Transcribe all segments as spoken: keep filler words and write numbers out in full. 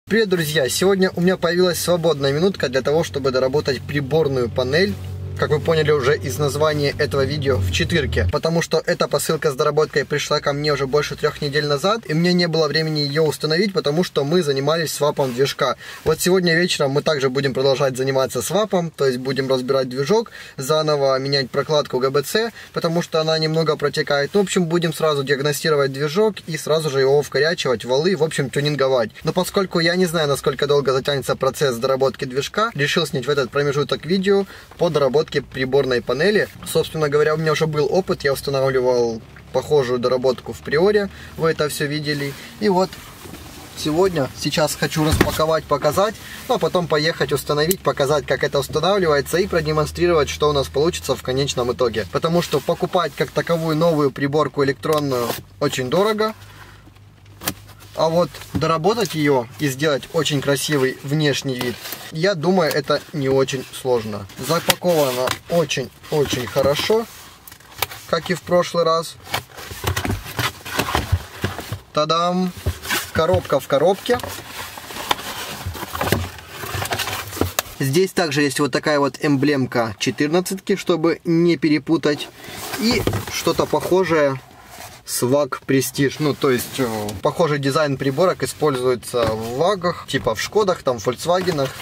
Привет, друзья! Сегодня у меня появилась свободная минутка для того, чтобы доработать приборную панель. Как вы поняли уже из названия этого видео, в четырке. Потому что эта посылка с доработкой пришла ко мне уже больше трех недель назад. И мне не было времени ее установить, потому что мы занимались свапом движка. Вот сегодня вечером мы также будем продолжать заниматься свапом. То есть будем разбирать движок, заново менять прокладку гэ бэ цэ, потому что она немного протекает. Ну, в общем, будем сразу диагностировать движок и сразу же его вкорячивать, валы, в общем, тюнинговать. Но поскольку я не знаю, насколько долго затянется процесс доработки движка, решил снять в этот промежуток видео по доработке приборной панели. Собственно говоря, у меня уже был опыт, я устанавливал похожую доработку в Приоре, вы это все видели. И вот сегодня, сейчас хочу распаковать, показать, ну а потом поехать установить, показать, как это устанавливается и продемонстрировать, что у нас получится в конечном итоге. Потому что покупать как таковую новую приборку электронную очень дорого. А вот доработать ее и сделать очень красивый внешний вид, я думаю, это не очень сложно. Запаковано очень-очень хорошо, как и в прошлый раз. Та-дам! Коробка в коробке. Здесь также есть вот такая вот эмблемка четырнадцатки, чтобы не перепутать. И что-то похожее. свак Prestige, ну то есть похожий дизайн приборок используется в вагах, типа в Шкодах, там в Фольксвагенах.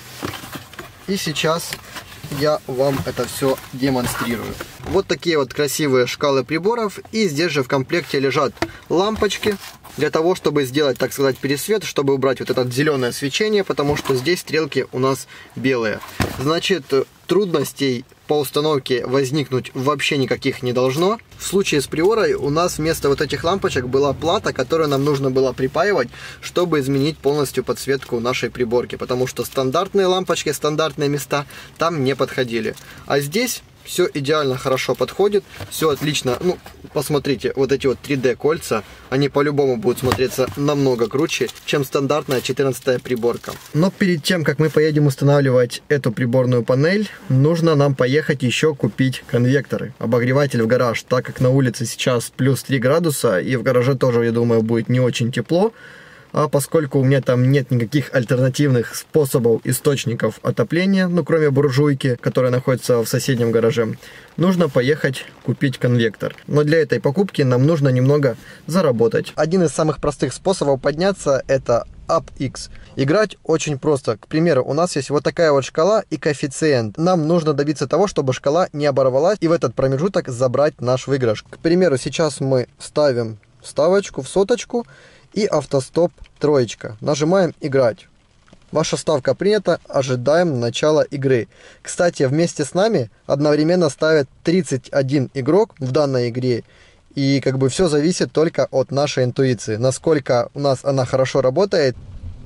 И сейчас я вам это все демонстрирую. Вот такие вот красивые шкалы приборов. И здесь же в комплекте лежат лампочки для того, чтобы сделать, так сказать, пересвет, чтобы убрать вот это зеленое свечение, потому что здесь стрелки у нас белые. Значит, трудностей по установке возникнуть вообще никаких не должно. В случае с Приорой у нас вместо вот этих лампочек была плата, которую нам нужно было припаивать, чтобы изменить полностью подсветку нашей приборки, потому что стандартные лампочки, стандартные места там не подходили. А здесь все идеально хорошо подходит, все отлично. Ну, посмотрите, вот эти вот три дэ кольца, они по-любому будут смотреться намного круче, чем стандартная четырнадцатая приборка. Но перед тем, как мы поедем устанавливать эту приборную панель, нужно нам поехать еще купить конвекторы, обогреватель в гараж, так как на улице сейчас плюс три градуса, и в гараже тоже, я думаю, будет не очень тепло. А поскольку у меня там нет никаких альтернативных способов, источников отопления, ну кроме буржуйки, которая находится в соседнем гараже, нужно поехать купить конвектор. Но для этой покупки нам нужно немного заработать. Один из самых простых способов подняться — это ап икс. Играть очень просто. К примеру, у нас есть вот такая вот шкала и коэффициент. Нам нужно добиться того, чтобы шкала не оборвалась, и в этот промежуток забрать наш выигрыш. К примеру, сейчас мы ставим ставочку в соточку и автостоп троечка. Нажимаем играть. Ваша ставка принята. Ожидаем начала игры. Кстати, вместе с нами одновременно ставят тридцать один игрок в данной игре. И как бы все зависит только от нашей интуиции. Насколько у нас она хорошо работает.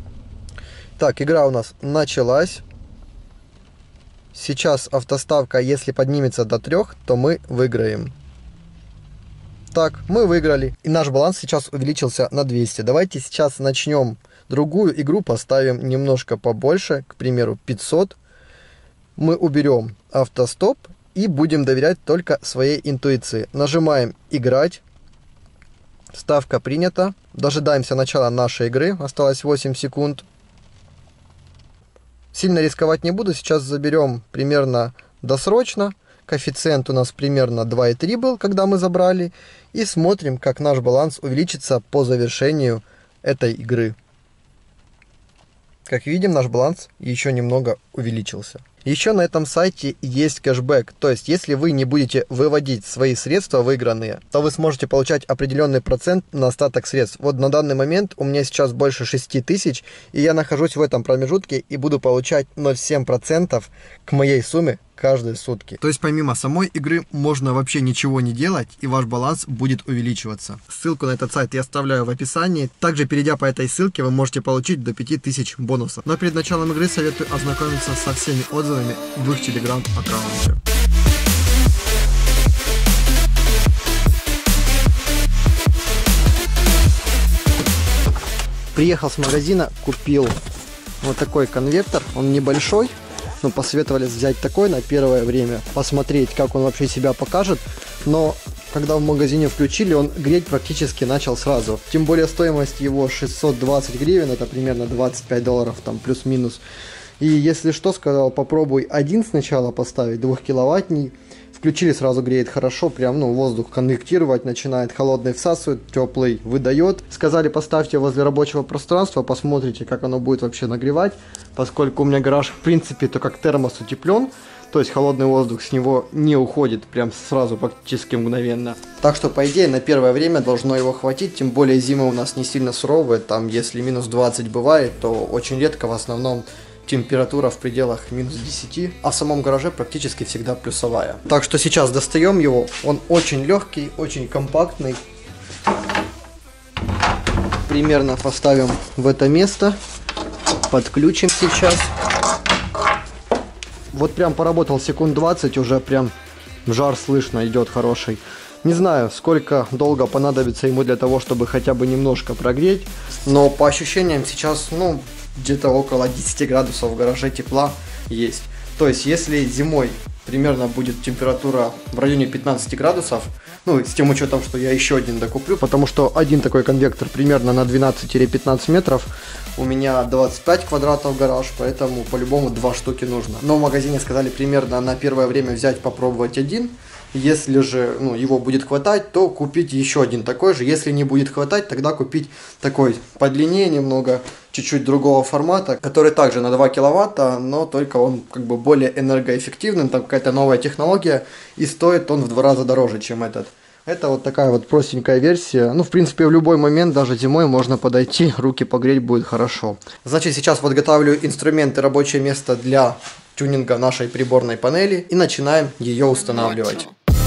Так, игра у нас началась. Сейчас автоставка, если поднимется до трех, то мы выиграем. Так, мы выиграли. И наш баланс сейчас увеличился на двести. Давайте сейчас начнем другую игру. Поставим немножко побольше. К примеру, пятьсот. Мы уберем автостоп. И будем доверять только своей интуиции. Нажимаем играть. Ставка принята. Дожидаемся начала нашей игры. Осталось восемь секунд. Сильно рисковать не буду. Сейчас заберем примерно досрочно. Коэффициент у нас примерно два и три был, когда мы забрали. И смотрим, как наш баланс увеличится по завершению этой игры. Как видим, наш баланс еще немного увеличился. Еще на этом сайте есть кэшбэк. То есть, если вы не будете выводить свои средства выигранные, то вы сможете получать определенный процент на остаток средств. Вот на данный момент у меня сейчас больше шести тысяч, и я нахожусь в этом промежутке и буду получать ноль целых семь десятых процента к моей сумме каждые сутки. То есть помимо самой игры можно вообще ничего не делать, и ваш баланс будет увеличиваться. Ссылку на этот сайт я оставляю в описании. Также, перейдя по этой ссылке, вы можете получить до пяти тысяч бонусов. Но перед началом игры советую ознакомиться со всеми отзывами в их телеграм-аккаунте. Приехал с магазина, купил вот такой конвектор. Он небольшой. Ну, посоветовали взять такой на первое время, посмотреть, как он вообще себя покажет. Но когда в магазине включили, он греть практически начал сразу. Тем более стоимость его шестьсот двадцать гривен, это примерно двадцать пять долларов, там плюс-минус. И если что, сказал, попробуй один сначала поставить, двухкиловаттный. Включили, сразу греет хорошо, прям, ну, воздух конвектировать начинает, холодный всасывает, теплый выдает. Сказали, поставьте возле рабочего пространства, посмотрите, как оно будет вообще нагревать. Поскольку у меня гараж, в принципе, то как термос утеплен, то есть холодный воздух с него не уходит прям сразу, практически мгновенно. Так что, по идее, на первое время должно его хватить, тем более зимы у нас не сильно суровые, там, если минус двадцать бывает, то очень редко, в основном, температура в пределах минус десяти, а в самом гараже практически всегда плюсовая. Так что сейчас достаем его, он очень легкий, очень компактный. Примерно поставим в это место, подключим сейчас. Вот прям поработал секунд двадцать, уже прям жар слышно, идет хороший. Не знаю, сколько долго понадобится ему для того, чтобы хотя бы немножко прогреть, но по ощущениям сейчас, ну, где-то около десяти градусов в гараже тепла есть. То есть, если зимой примерно будет температура в районе пятнадцати градусов, ну, с тем учетом, что я еще один докуплю, потому что один такой конвектор примерно на двенадцать-пятнадцать метров, у меня двадцать пять квадратов гараж, поэтому по-любому два штуки нужно. Но в магазине сказали примерно на первое время взять, попробовать один. Если же, ну, его будет хватать, то купить еще один такой же. Если не будет хватать, тогда купить такой подлиннее немного, чуть-чуть другого формата, который также на два киловатта, но только он как бы более энергоэффективный, там какая-то новая технология, и стоит он в два раза дороже, чем этот. Это вот такая вот простенькая версия. Ну, в принципе, в любой момент, даже зимой, можно подойти, руки погреть будет хорошо. Значит, сейчас подготавливаю инструменты, рабочее место для тюнинга нашей приборной панели и начинаем ее устанавливать.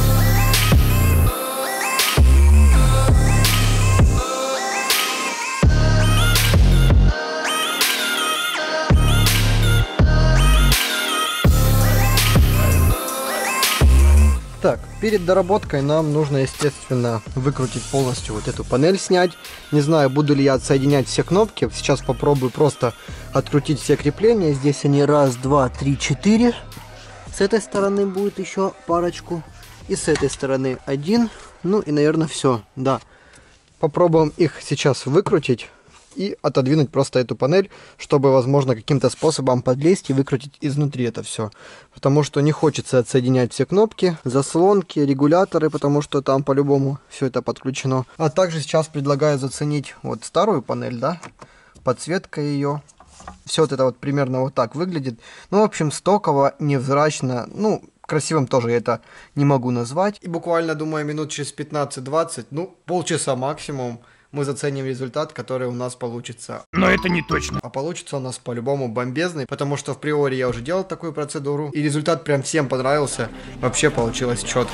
Так, перед доработкой нам нужно, естественно, выкрутить полностью вот эту панель, снять. Не знаю, буду ли я отсоединять все кнопки. Сейчас попробую просто открутить все крепления. Здесь они раз, два, три, четыре. С этой стороны будет еще парочку. И с этой стороны один. Ну и, наверное, все. Да. Попробуем их сейчас выкрутить и отодвинуть просто эту панель, чтобы, возможно, каким-то способом подлезть и выкрутить изнутри это все. Потому что не хочется отсоединять все кнопки, заслонки, регуляторы, потому что там по-любому все это подключено. А также сейчас предлагаю заценить вот старую панель, да, подсветка ее. Все вот это вот примерно вот так выглядит. Ну, в общем, стоково, невзрачно, ну, красивым тоже я это не могу назвать. И буквально, думаю, минут через пятнадцать-двадцать, ну, полчаса максимум, мы заценим результат, который у нас получится. Но это не точно. А получится у нас по-любому бомбезный, потому что в приоре я уже делал такую процедуру, и результат прям всем понравился. Вообще получилось четко.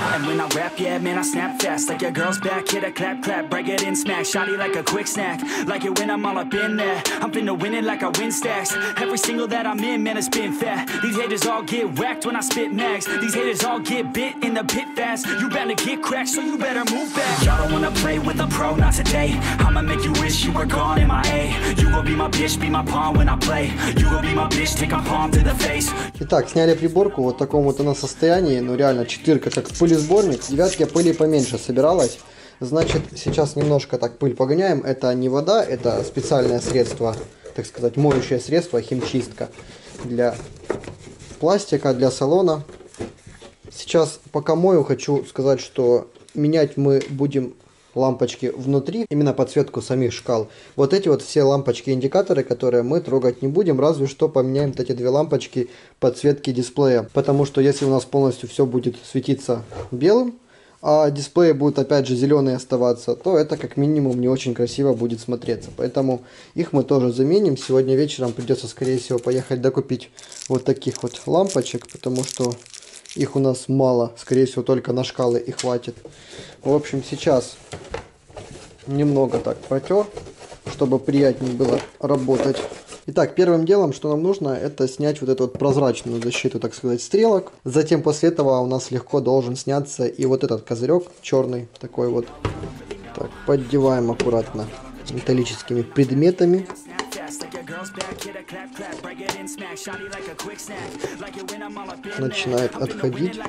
I'ma make you wish you were gone, M I A. You gon' be my bitch, be my pawn when I play. You gon' be my bitch, take my palm to the face. Итак, сняли приборку, вот в таком вот она состоянии, ну реально четырка, как пылесборник. Девятки пыли поменьше собиралась. Значит, сейчас немножко так пыль погоняем. Это не вода, это специальное средство, так сказать, моющее средство, химчистка для пластика, для салона. Сейчас пока мою, хочу сказать, что менять мы будем лампочки внутри, именно подсветку самих шкал. Вот эти вот все лампочки-индикаторы, которые мы трогать не будем, разве что поменяем вот эти две лампочки подсветки дисплея. Потому что если у нас полностью все будет светиться белым, а дисплей будет опять же зеленый оставаться, то это как минимум не очень красиво будет смотреться. Поэтому их мы тоже заменим. Сегодня вечером придется, скорее всего, поехать докупить вот таких вот лампочек, потому что их у нас мало, скорее всего, только на шкалы и хватит. В общем, сейчас немного так протер, чтобы приятнее было работать. Итак, первым делом, что нам нужно, это снять вот эту вот прозрачную защиту, так сказать, стрелок. Затем после этого у нас легко должен сняться и вот этот козырек черный, такой вот. Так, поддеваем аккуратно металлическими предметами. Начинает отходить.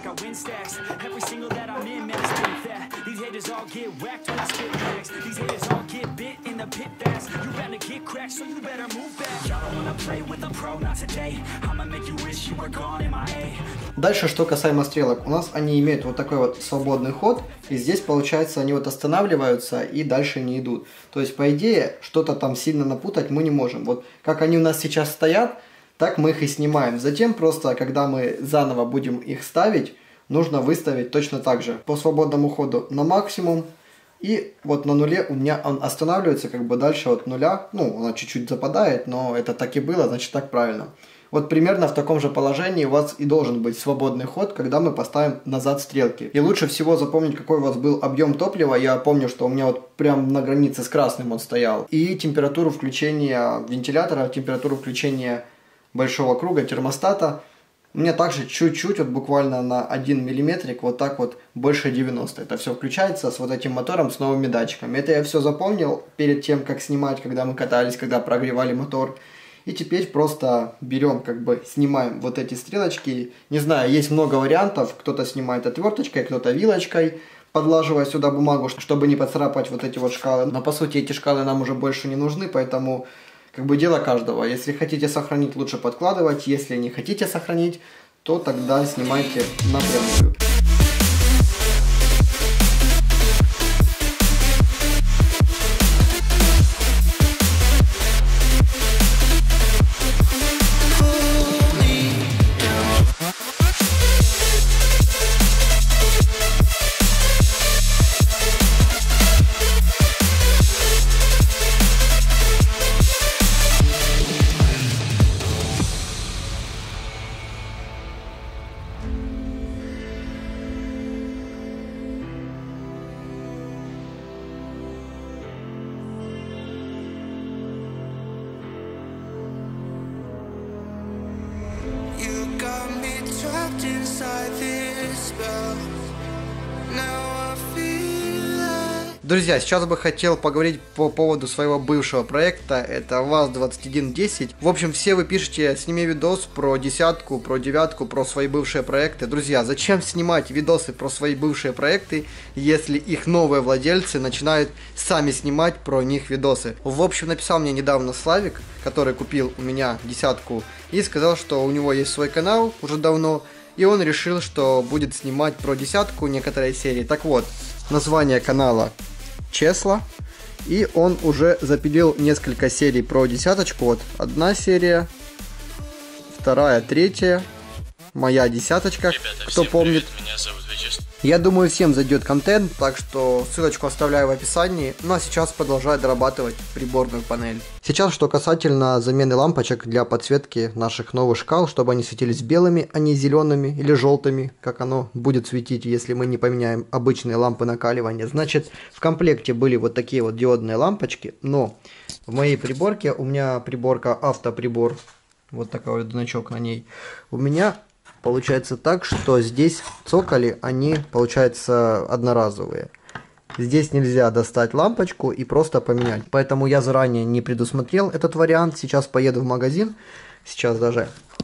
Дальше, что касаемо стрелок, у нас они имеют вот такой вот свободный ход, и здесь, получается, они вот останавливаются и дальше не идут. То есть, по идее, что-то там сильно напутать мы не можем. Вот как они у нас сейчас стоят, так мы их и снимаем. Затем просто, когда мы заново будем их ставить, нужно выставить точно так же. По свободному ходу на максимум. И вот на нуле у меня он останавливается как бы дальше от нуля. Ну, она чуть-чуть западает, но это так и было, значит так правильно. Вот примерно в таком же положении у вас и должен быть свободный ход, когда мы поставим назад стрелки. И лучше всего запомнить, какой у вас был объем топлива. Я помню, что у меня вот прям на границе с красным он стоял. И температуру включения вентилятора, температуру включения большого круга термостата. У меня также чуть-чуть, вот буквально на один миллиметрик, вот так вот больше девяноста. Это все включается с вот этим мотором, с новыми датчиками. Это я все запомнил перед тем, как снимать, когда мы катались, когда прогревали мотор. И теперь просто берем, как бы снимаем вот эти стрелочки. Не знаю, есть много вариантов. Кто-то снимает отверточкой, кто-то вилочкой, подлаживая сюда бумагу, чтобы не поцарапать вот эти вот шкалы. Но по сути эти шкалы нам уже больше не нужны, поэтому... Как бы дело каждого. Если хотите сохранить, лучше подкладывать. Если не хотите сохранить, то тогда снимайте напрямую. Друзья, сейчас бы хотел поговорить по поводу своего бывшего проекта, это ВАЗ двадцать один десять. В общем, все вы пишете, сними видос про десятку, про девятку, про свои бывшие проекты. Друзья, зачем снимать видосы про свои бывшие проекты, если их новые владельцы начинают сами снимать про них видосы? В общем, написал мне недавно Славик, который купил у меня десятку, и сказал, что у него есть свой канал уже давно, и он решил, что будет снимать про десятку некоторые серии. Так вот, название канала Чесла, и он уже запилил несколько серий про десяточку. Вот одна серия, вторая, третья, моя десяточка. Ребята, кто помнит. Привет, меня зовут Вячеслав. Я думаю, всем зайдет контент, так что ссылочку оставляю в описании. Ну а сейчас продолжаю дорабатывать приборную панель. Сейчас, что касательно замены лампочек для подсветки наших новых шкал, чтобы они светились белыми, а не зелеными или желтыми, как оно будет светить, если мы не поменяем обычные лампы накаливания. Значит, в комплекте были вот такие вот диодные лампочки, но в моей приборке, у меня приборка автоприбор, вот такой вот значок на ней, у меня... Получается так, что здесь цоколи, они, получается, одноразовые. Здесь нельзя достать лампочку и просто поменять. Поэтому я заранее не предусмотрел этот вариант. Сейчас поеду в магазин. Сейчас даже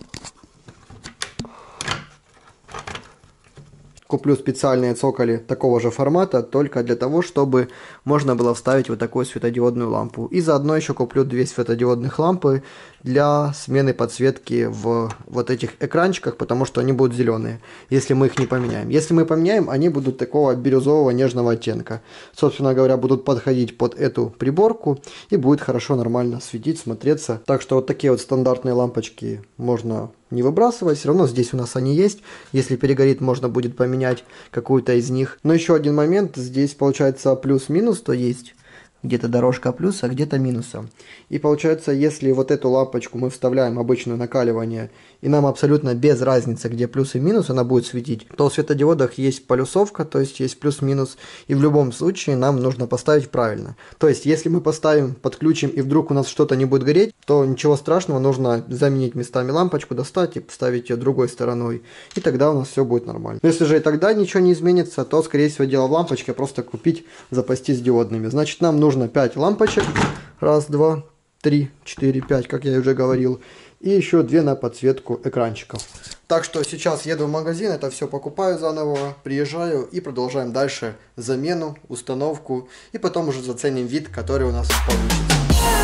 куплю специальные цоколи такого же формата, только для того, чтобы можно было вставить вот такую светодиодную лампу. И заодно еще куплю две светодиодных лампы для смены подсветки в вот этих экранчиках, потому что они будут зеленые, если мы их не поменяем. Если мы поменяем, они будут такого бирюзового нежного оттенка. Собственно говоря, будут подходить под эту приборку и будет хорошо, нормально светить, смотреться. Так что вот такие вот стандартные лампочки можно не выбрасывать, все равно здесь у нас они есть. Если перегорит, можно будет поменять какую-то из них. Но еще один момент, здесь получается плюс-минус, то есть где-то дорожка плюса, где-то минуса. И получается, если вот эту лампочку мы вставляем обычное накаливание, и нам абсолютно без разницы, где плюс и минус, она будет светить, то в светодиодах есть полюсовка, то есть есть плюс-минус, и в любом случае нам нужно поставить правильно. То есть, если мы поставим, подключим, и вдруг у нас что-то не будет гореть, то ничего страшного, нужно заменить местами лампочку, достать и поставить ее другой стороной, и тогда у нас все будет нормально. Но если же и тогда ничего не изменится, то, скорее всего, дело в лампочке, просто купить, запастись диодными. Значит, нам нужно пять лампочек. Раз, два, три, четыре, пять, как я уже говорил. И еще две на подсветку экранчиков. Так что сейчас еду в магазин, это все покупаю заново, приезжаю и продолжаем дальше замену, установку. И потом уже заценим вид, который у нас получится.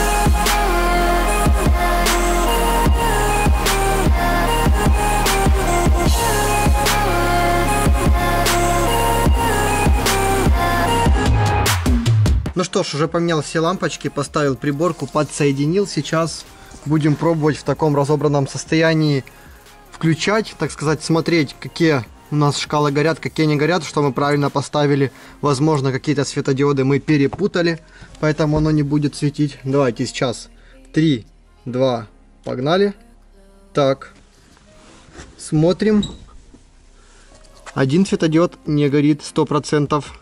Ну что ж, уже поменял все лампочки, поставил приборку, подсоединил. Сейчас будем пробовать в таком разобранном состоянии включать, так сказать, смотреть, какие у нас шкалы горят, какие не горят, что мы правильно поставили. Возможно, какие-то светодиоды мы перепутали, поэтому оно не будет светить. Давайте сейчас три, два, погнали. Так, смотрим. Один светодиод не горит сто процентов.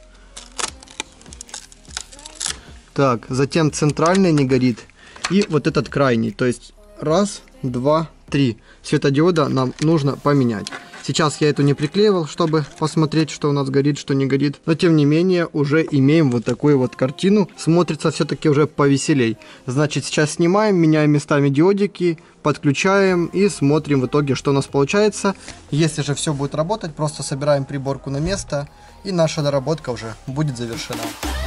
Так, затем центральный не горит. И вот этот крайний. То есть раз, два, три. Светодиода нам нужно поменять. Сейчас я эту не приклеивал, чтобы посмотреть, что у нас горит, что не горит. Но тем не менее, уже имеем вот такую вот картину. Смотрится все-таки уже повеселей. Значит, сейчас снимаем, меняем местами диодики, подключаем и смотрим в итоге, что у нас получается. Если же все будет работать, просто собираем приборку на место, и наша доработка уже будет завершена.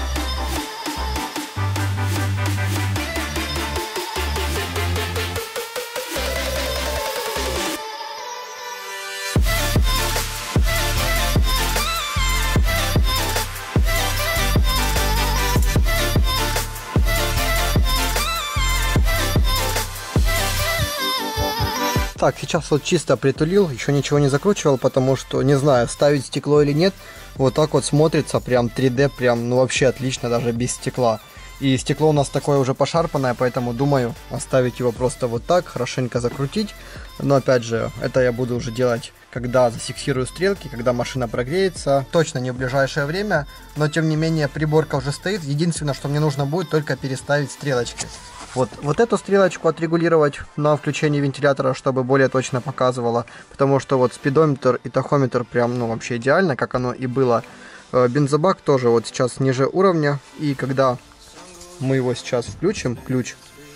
Так, сейчас вот чисто притулил, еще ничего не закручивал, потому что не знаю, ставить стекло или нет. Вот так вот смотрится, прям три дэ, прям, ну вообще отлично, даже без стекла. И стекло у нас такое уже пошарпанное, поэтому думаю оставить его просто вот так, хорошенько закрутить. Но опять же, это я буду уже делать, когда зафиксирую стрелки, когда машина прогреется. Точно не в ближайшее время, но тем не менее приборка уже стоит. Единственное, что мне нужно будет, только переставить стрелочки. Вот, вот эту стрелочку отрегулировать на включение вентилятора, чтобы более точно показывало. Потому что вот спидометр и тахометр прям, ну, вообще идеально, как оно и было. Бензобак тоже вот сейчас ниже уровня. И когда мы его сейчас включим, ключ,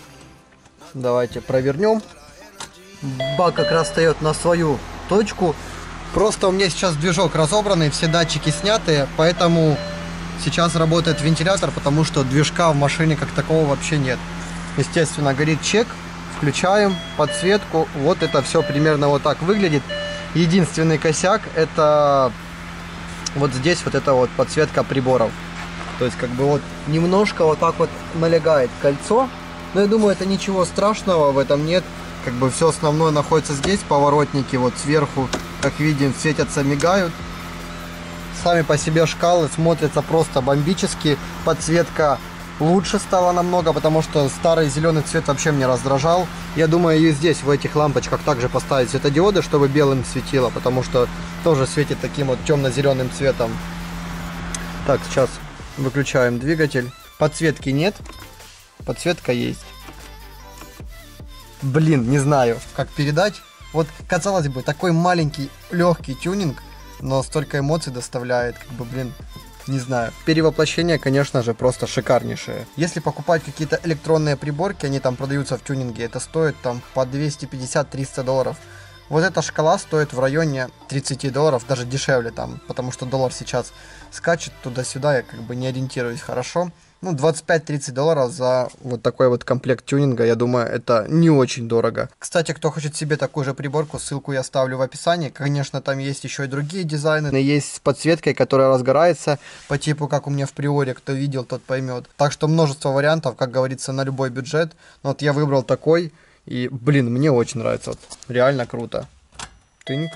давайте провернем. Бак как раз встает на свою точку. Просто у меня сейчас движок разобранный, все датчики снятые, поэтому сейчас работает вентилятор, потому что движка в машине как такого вообще нет. Естественно, горит чек, включаем подсветку, вот это все примерно вот так выглядит. Единственный косяк — это вот здесь вот эта вот подсветка приборов. То есть как бы вот немножко вот так вот налегает кольцо, но я думаю, это ничего страшного в этом нет. Как бы все основное находится здесь, поворотники вот сверху, как видим, светятся, мигают. Сами по себе шкалы смотрятся просто бомбически, подсветка лучше стало намного, потому что старый зеленый цвет вообще мне раздражал. Я думаю, и здесь в этих лампочках также поставить светодиоды, чтобы белым светило, потому что тоже светит таким вот темно-зеленым цветом. Так, сейчас выключаем двигатель. Подсветки нет, подсветка есть. Блин, не знаю, как передать. Вот, казалось бы, такой маленький, легкий тюнинг, но столько эмоций доставляет, как бы, блин. Не знаю. Перевоплощение, конечно же, просто шикарнейшее. Если покупать какие-то электронные приборки, они там продаются в тюнинге, это стоит там по двести пятьдесят — триста долларов. Вот эта шкала стоит в районе тридцати долларов, даже дешевле там, потому что доллар сейчас скачет туда-сюда, я как бы не ориентируюсь хорошо. Ну, двадцать пять — тридцать долларов за вот такой вот комплект тюнинга, я думаю, это не очень дорого. Кстати, кто хочет себе такую же приборку, ссылку я оставлю в описании. Конечно, там есть еще и другие дизайны. Есть с подсветкой, которая разгорается, по типу, как у меня в Приоре, кто видел, тот поймет. Так что множество вариантов, как говорится, на любой бюджет. Но вот я выбрал такой, и, блин, мне очень нравится. Вот, реально круто. Тыньк.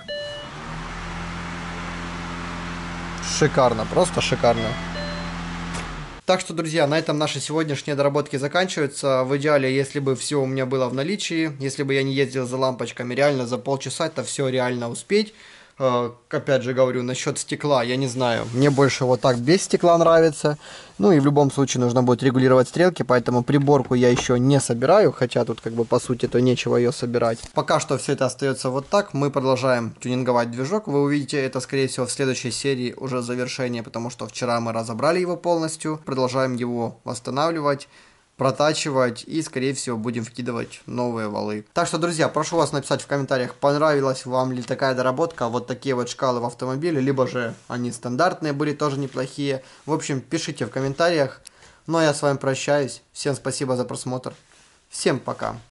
Шикарно, просто шикарно. Так что, друзья, на этом наши сегодняшние доработки заканчиваются. В идеале, если бы все у меня было в наличии, если бы я не ездил за лампочками, реально за полчаса это все реально успеть. Э, опять же говорю, насчет стекла, я не знаю, мне больше вот так без стекла нравится. Ну и в любом случае нужно будет регулировать стрелки, поэтому приборку я еще не собираю, хотя тут как бы по сути то нечего ее собирать. Пока что все это остается вот так, мы продолжаем тюнинговать движок. Вы увидите это, скорее всего, в следующей серии уже завершение, потому что вчера мы разобрали его полностью, продолжаем его восстанавливать. протачивать и, скорее всего, будем вкидывать новые валы. Так что, друзья, прошу вас написать в комментариях, понравилась вам ли такая доработка, вот такие вот шкалы в автомобиле, либо же они стандартные были, тоже неплохие. В общем, пишите в комментариях. Ну а я с вами прощаюсь. Всем спасибо за просмотр. Всем пока.